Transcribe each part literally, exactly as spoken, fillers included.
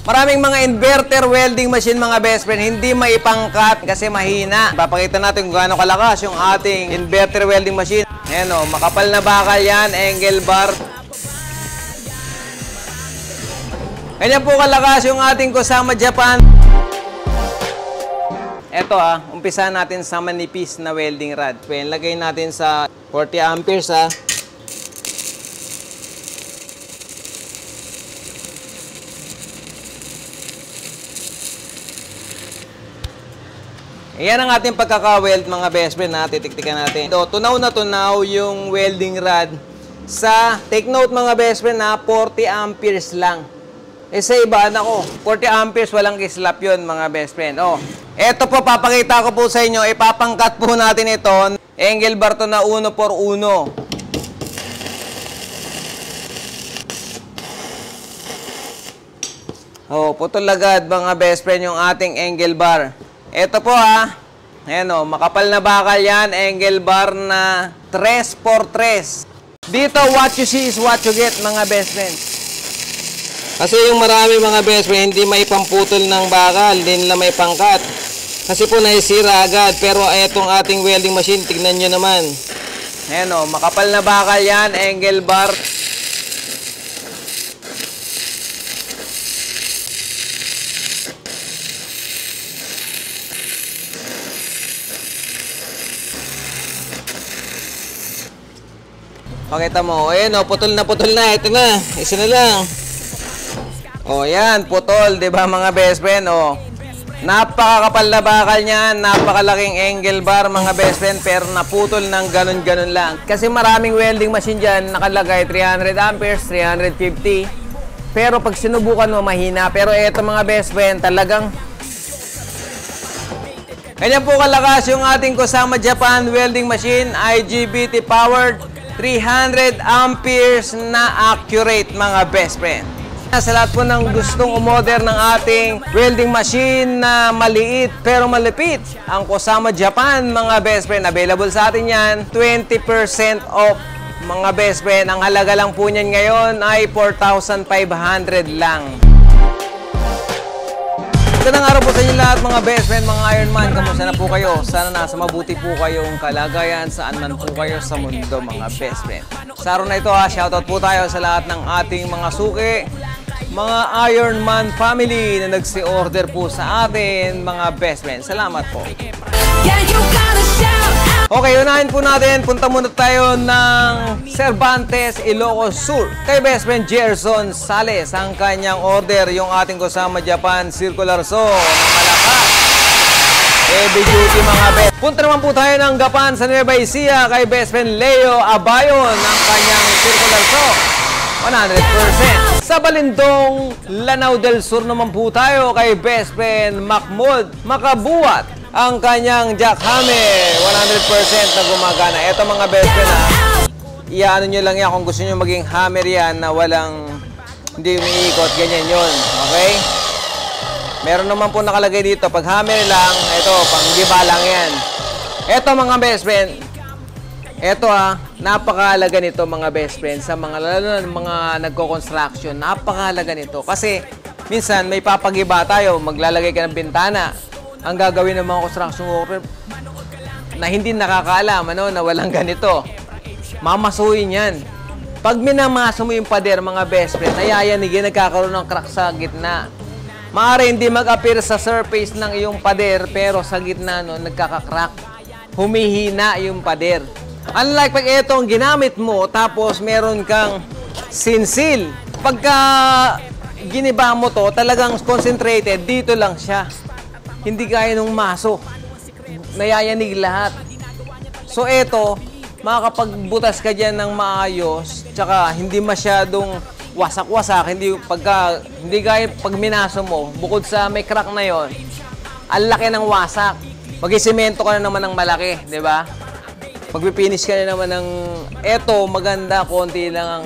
Maraming mga inverter welding machine mga best friend, hindi maipangkat kasi mahina. Papakita natin kung gaano kalakas yung ating inverter welding machine. Ayan o, makapal na bakal yan, angle bar. Ganyan po kalakas yung ating Kosama Japan. Ito ah, umpisa natin sa manipis na welding rod. Pwede lagay natin sa forty amperes ah. Ayan ang ating pagkaka-weld mga best friend na titiktikan natin. So, tunaw na tunaw yung welding rod sa, take note mga best friend na forty amperes lang. Eh sa iba, nako, forty amperes walang kislap yun mga best friend. Oh, eto po, papakita ko po sa inyo, ipapangkat po natin ito. Angle bar to na one for one. Oh, putol agad mga best friend yung ating angle bar. Ito po ha. Ayan o, makapal na bakal yan. Angle bar na three for three. Dito, what you see is what you get mga best friends. Kasi yung marami mga best friend, hindi may pamputol ng bakal, hindi nila may pangkat. Kasi po naisira agad. Pero etong ating welding machine, tignan nyo naman. Ayan o, makapal na bakal yan. Angle bar. Pakita mo, ayan o, putol na putol na, ito na, isa na lang. O yan, putol, di ba mga best friend, o. Napakakapal na bakal niyan, napakalaking angle bar mga best friend, pero naputol ng ganun-ganun lang. Kasi maraming welding machine dyan, nakalagay three hundred amperes, three hundred fifty. Pero pag sinubukan mo, mahina. Pero eto mga best friend, talagang ganyan po kalakas yung ating Kosama Japan welding machine, I G B T powered, three hundred amperes na accurate mga best friend. Sa lahat po ng gustong umorder ng ating welding machine na maliit pero malipit, ang Kosama Japan mga best friend, available sa atin yan, twenty percent off mga best friend. Ang halaga lang po niyan ngayon ay four thousand five hundred lang. Magandang araw po sa inyo lahat mga best friend, mga Ironman. Kamusta na po kayo? Sana nasa mabuti po kayong kalagayan saan man po kayo sa mundo mga best friend. Sa araw na ito ha, shoutout po tayo sa lahat ng ating mga suki, mga Ironman family na nagsi-order po sa atin mga best friend. Salamat po. Okay, unahin po natin. Punta muna tayo ng Cervantes, Ilocos Sur. Kay best friend Gerson Sales, ang kanyang order, yung ating Kosama Japan circular saw na malakas. Heavy duty mga best. Punta naman po tayo ng Gapan sa Nueva Ecija kay best friend Leo Abayon, ang kanyang circular saw one hundred percent. Sa Balindong, Lanao del Sur naman po tayo kay best friend Macmod Makabuat, ang kanyang jackhammer one hundred percent na gumagana. Ito mga best friend ha, iyaano nyo lang yan kung gusto nyo maging hammer yan na walang, hindi umiikot, ganyan yun. Okay? Meron naman po nakalagay dito, pag hammer lang, ito, pang giba lang yan. Ito mga best friend, ito ha, napakahalaga nito mga best friend sa mga, lalo na mga nagko-construction, napakahalaga nito. Kasi minsan may papagiba tayo, maglalagay ka ng bintana. Ang gagawin ng mga construction worker na hindi nakakaalam ano, na walang ganito, mamasuhin yan. Pag minamaso mo yung pader mga best friend, nayayanigin, nagkakaroon ng crack sa gitna. Maaari hindi mag-appear sa surface ng iyong pader, pero sa gitna no, nagkaka-crack. Humihina yung pader. Unlike pag itong ginamit mo, tapos meron kang sinsil. Pagka giniba mo to, talagang concentrated, dito lang siya. Hindi kaya nung maso. Nayayanig lahat. So eto, makakapagbutas ka dyan ng maayos, tsaka hindi masyadong wasak-wasak, hindi pagka hindi gaya pag minaso mo, bukod sa may crack na yon, ang laki ng wasak. Mag-isemento ka na naman ng malaki, 'di ba? Magpipinish ka na naman ng eto, maganda, konti lang ang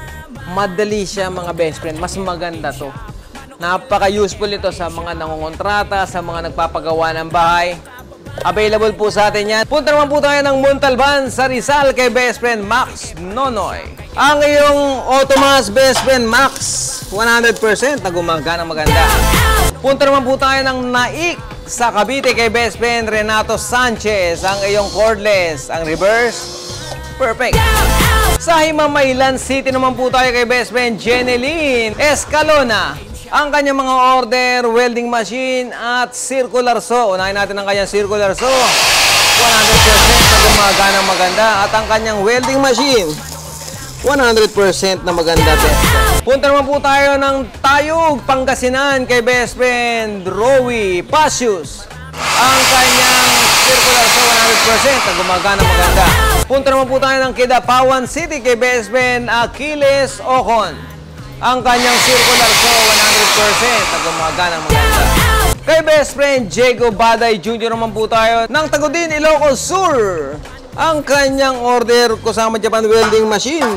madali siya mga best friend. Mas maganda 'to. Napaka-useful ito sa mga nangongontrata, sa mga nagpapagawa ng bahay. Available po sa atin yan. Punta naman po tayo ng Montalban sa Rizal kay best friend Max Nonoy. Ang iyong Automas best friend Max, one hundred percent na gumagana maganda. Punta naman po tayo ng Naik sa Cavite kay best friend Renato Sanchez. Ang iyong cordless, ang reverse, perfect. Sa Himamaylan City naman po tayo kay best friend Jeneline Escalona. Ang kanyang mga order, welding machine at circular saw. Unahin natin ang kanyang circular saw. one hundred percent na gumagana maganda. At ang kanyang welding machine, one hundred percent na maganda, best friend. Punta naman po tayo ng Tayug, Pangasinan kay best friend Rowie Pasius. Ang kanyang circular saw, one hundred percent na gumagana maganda. Punta naman po tayo ng Kidapawan City kay best friend Achilles Ocon. Ang kanyang circular saw, one hundred percent na gumagana maganda. Kay best friend Diego Baday Junior naman po tayo ng Tagudin, Ilocos Sur. Ang kanyang order Kusama Japan welding machine,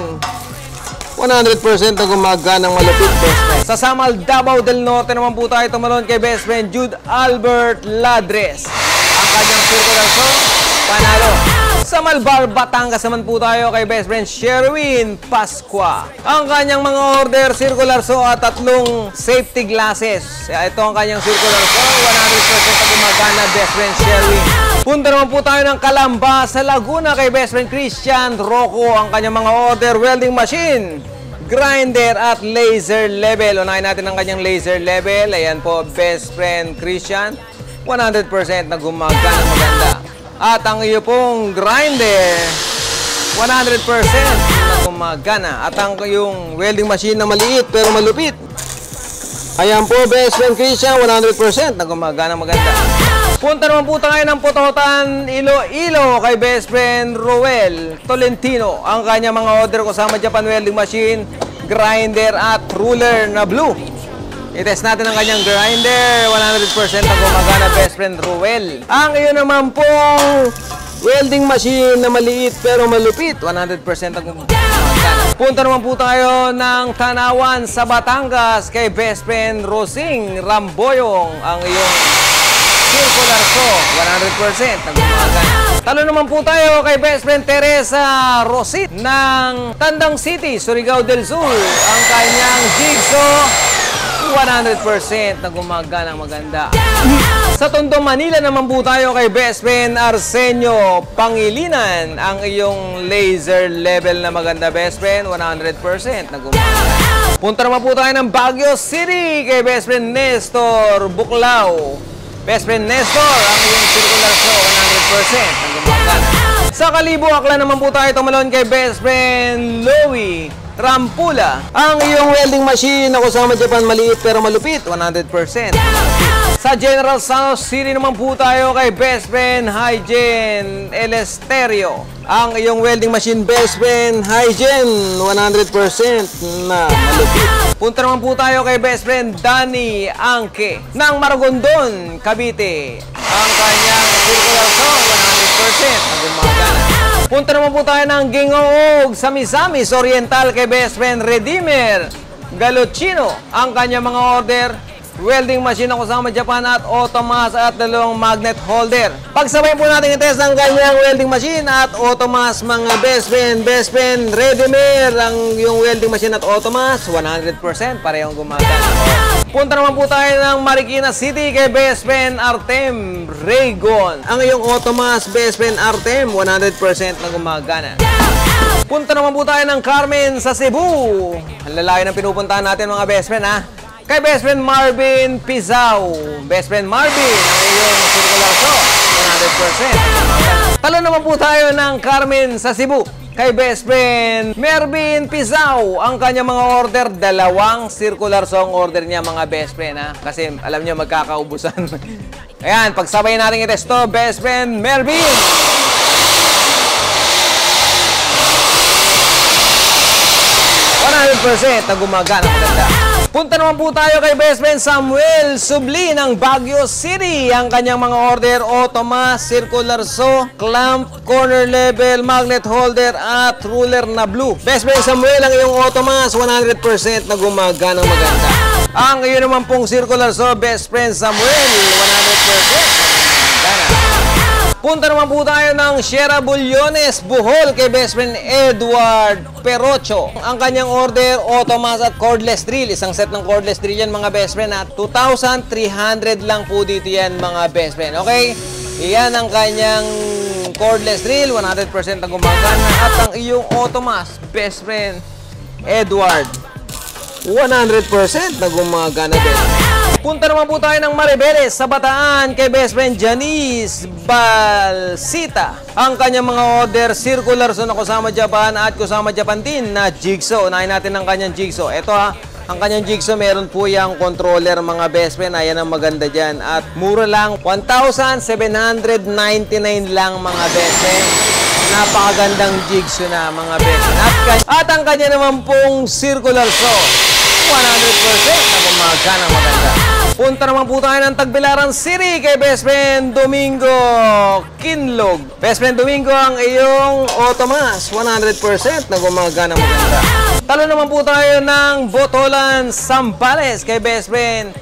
one hundred percent na gumagana malupit, best friend. Sa Samal, Davao del Norte naman po tayo tumalon kay best friend Jude Albert Ladres. Ang kanyang circular saw, panalo. Sa Malbar, Batangas naman po tayo kay best friend Sherwin Pasqua. Ang kanyang mga order, circular saw at tatlong safety glasses. Ito ang kanyang circular saw, one hundred percent na gumagana, best friend Sherwin. Punta naman po tayo ng Calamba sa Laguna kay best friend Christian Rocco. Ang kanyang mga order, welding machine, grinder at laser level. Unahin natin ang kanyang laser level. Ayan po, best friend Christian, one hundred percent na gumagana maganda. At ang iyo pong grinder, one hundred percent na gumagana. At ang yung welding machine na maliit pero malupit, ayan po, best friend Christian, one hundred percent na gumagana maganda. Punta naman po tayo ng Putotan, Iloilo kay best friend Roel Tolentino. Ang kanya mga order Kusama Japan welding machine, grinder at ruler na blue. I-test natin ang kanyang grinder, one hundred percent na gumagana, best friend Ruel. Ang iyo naman pong welding machine na maliit pero malupit, one hundred percent na gumagana. Punta naman po tayo ng Tanawan sa Batangas kay best friend Rosing Ramboyong. Ang iyong circular saw, one hundred percent na gumagana. Talo naman po tayo kay best friend Teresa Rosit ng Tandang City, Surigao del Sur. Ang kanyang jigsaw, one hundred percent na gumagana maganda. Sa Tondo, Manila naman po tayo kay best friend Arsenio Pangilinan. Ang iyong laser level na maganda, best friend, one hundred percent na gumagana. Punta naman po tayo ng Baguio City kay best friend Nestor Buklao. Best friend Nestor, ang iyong circular saw, one hundred percent na gumagana. Sa Kalibo, Aklan naman po tayo tumalon kay best friend Louie Rampula. Ang iyong welding machine na Kusama Japan maliit pero malupit, one hundred percent. Sa General Santos City naman po tayo kay best friend Hygiene Elesterio. Ang iyong welding machine, best friend Hygiene, one hundred percent na malupit. Punta naman po tayo kay best friend Danny Angke ng Maragondon, Cavite. Ang kanyang circular saw, one hundred percent na gumagana. Punta naman po tayo ng Gingoog sa Misamis Oriental kay best friend Redeemer Galochino. Ang kanyang mga order, welding machine na Kusama Japan at Automas at dalawang magnet holder. Pagsabay po natin i-test ang kanyang welding machine at Automas, mga best friend, best friend Redeemer. Ang yung welding machine at Automas, one hundred percent parehong gumagana. Punta naman po tayo ng Marikina City kay best friend Artem Raygon. Ang iyong Automas, best friend Artem, one hundred percent na gumagana. Punta naman po tayo ng Carmen sa Cebu. Ang lalayo ng pinupuntahan natin, mga best friend, ha? Kay best friend Marvin Pizao. Best friend Marvin, ang iyong circular saw, one hundred percent. Talo naman po tayo ng Carmen sa Cebu. Kay best friend Mervin Pizao. Ang kanyang mga order, dalawang circular saw ang order niya, mga best friend, ha? Kasi alam niyo magkakaubusan. Ayan, pagsabay natin i-test to, best friend Mervin. one hundred percent na gumagana maganda. Punta naman po tayo kay best friend Samuel Subli ng Baguio City. Ang kanyang mga order, Automas, circular saw, clamp, corner level, magnet holder at ruler na blue. Best friend Samuel, ang iyong Automas, one hundred percent na gumagana maganda. Ang iyo naman pong circular saw, best friend Samuel, one hundred percent na gumagana. Punta naman po tayo ng Sierra Bullones, Bohol kay best friend Edward Perocho. Ang kanyang order, automas at cordless drill. Isang set ng cordless drill yan mga best friend at two thousand three hundred lang po dito yan mga best friend. Okay? Iyan ang kanyang cordless drill, one hundred percent ang gumagana. At ang iyong automas, best friend Edward, one hundred percent na gumagana din. Punta naman po tayo ng Maribeles sa Bataan kay best friend Janice Balsita. Ang kanyang mga order, circular saw na Kusama Japan at Kusama Japan din na jigsaw. Unahin natin ang kanyang jigsaw. Ito ha, ang kanyang jigsaw meron po yung controller mga best friend. Ayan ang maganda dyan. At mura lang, one thousand seven hundred ninety-nine lang mga best friend. Napakagandang jigsaw na mga best friend. At, at ang kanya naman pong circular saw, one hundred percent na gumagana maganda. Punta naman po tayo ng Tagbilaran City kay best friend Domingo Kinlog. Best friend Domingo, ang iyong automas, one hundred percent na gumagana maganda. Talo naman po tayo ng Botolan Sambales kay best friend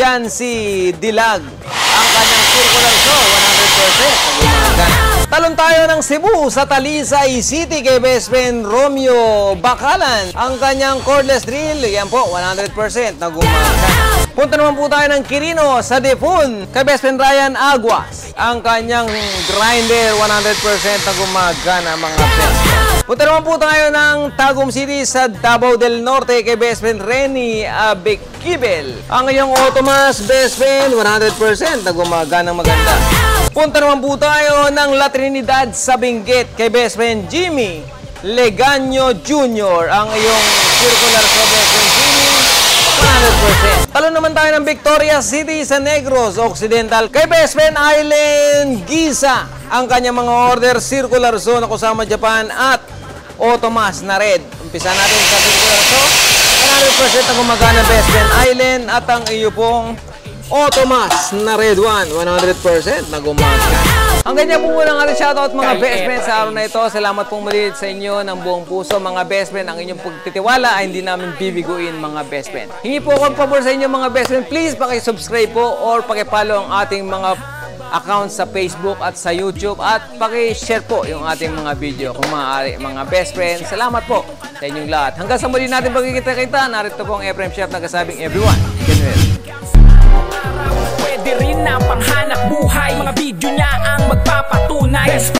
Jancy Dilag. Ang kanyang circular saw, one hundred percent na gumagana. Talon tayo ng Cebu sa Talisay City kay best friend Romeo Bakalan. Ang kanyang cordless drill, yan po, one hundred percent na gumagana. Punta naman po tayo ng Quirino sa Dipon kay best friend Ryan Aguas. Ang kanyang grinder, one hundred percent na gumagana mga best friend. Punta naman po tayo ng Tagum City sa Davao del Norte kay best friend Renny Abekibel. Ang iyong automas, best friend, one hundred percent na gumagana maganda. Punta naman po tayo ng La Trinidad sa Benguet kay best friend Jimmy Legaño Junior Ang iyong circular saw, best friend Jimmy, one hundred percent. Talo naman tayo ng Victoria City sa Negros Occidental kay best friend Island Giza. Ang kanyang mga order, circular saw na Kusama Japan at automas na red. Umpisa natin sa circular saw, one hundred percent na gumagana best friend Island. At ang iyo pong automas na red one, one hundred percent na gumagana. Ang ganyan po muna nga rin shoutout mga best friend sa araw na ito. Salamat pong muli sa inyo ng buong puso mga best friend. Ang inyong pagtitiwala ay hindi namin bibiguin mga best friend. Hingi po akong pabor sa inyo mga best friend. Please pakisubscribe po or pakipollow ang ating mga accounts sa Facebook at sa YouTube. At pakishare po yung ating mga video kung maaari mga best friend. Salamat po sa inyong lahat. Hanggang sa muli natin pagkikita-kita, narito po ang Efrem Chef nagsasabing everyone, get well. Pwede rin na panghanap buhay, mga video niya ang magpapatunay.